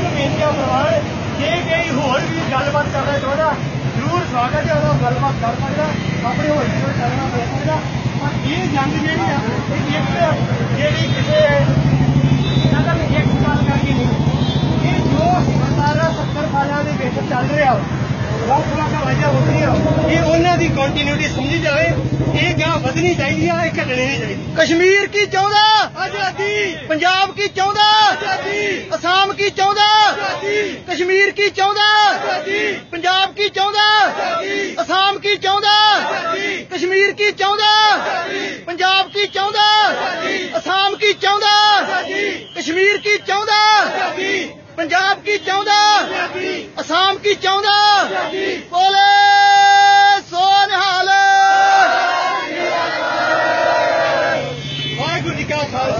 ਨੂੰ ਬੇਨਤੀਆਂ ਪ੍ਰਵਾਨ ਜੇ ਕੋਈ ਹੋਰ ਵੀ ਗੱਲਬਾਤ ਕਰਨਾ ਚਾਹੁੰਦਾ ਜ਼ਰੂਰ ਸਵਾਗਤ ਹੈ ਉਹਦਾ ਗੱਲਬਾਤ ਕਰ ਸਕਦਾ ਆਪਣੇ ਹੋਰ ਵੀ ਕਰਨਾ ਪੈ ਸਕਦਾ ਪਰ ਇਹ ਜੰਗ ਜਿਹੜੀ ਆ ਇੱਕ ਜਿਹੜੀ ਕਿਸੇ ਇਹਨਾਂ ਨੇ ਇੱਕ ਗੱਲ ਕਰਕੇ ਨਹੀਂ ਇਹ ਜੋ 17-70 ਸਾਲਾਂ ਦੇ ਵਿੱਚ ਚੱਲ ਰਿਹਾ ਵੱਖ-ਵੱਖ ਵਜ੍ਹਾ ਹੋ ਰਹੀਆਂ ਇਹ ਉਹਨਾਂ ਦੀ ਕੰਟੀਨਿਊਟੀ ਸਮਝੀ ਜਾਵੇ ਇਹ ਗਾਂ ਵਧਣੀ ਚਾਹੀਦੀ ਆ ਇਹ ਘਟਣੀ ਨਹੀਂ ਚਾਹੀਦੀ। कश्मीर की चाहता आजादी, पंजाब की चाहता आजादी, असम की चाहता आजादी, कश्मीर की चाहता आजादी, पंजाब की चाहता आजादी, असम की चाहता आजादी, कश्मीर की चाहता आजादी, पंजाब की चाहता आजादी, असम की चाहता आजादी, कश्मीर की चाहता आजादी, पंजाब की चाहता आजादी, असम की चाहता आजादी। बोले सो निहाल वाहिगुरू जी का खालसा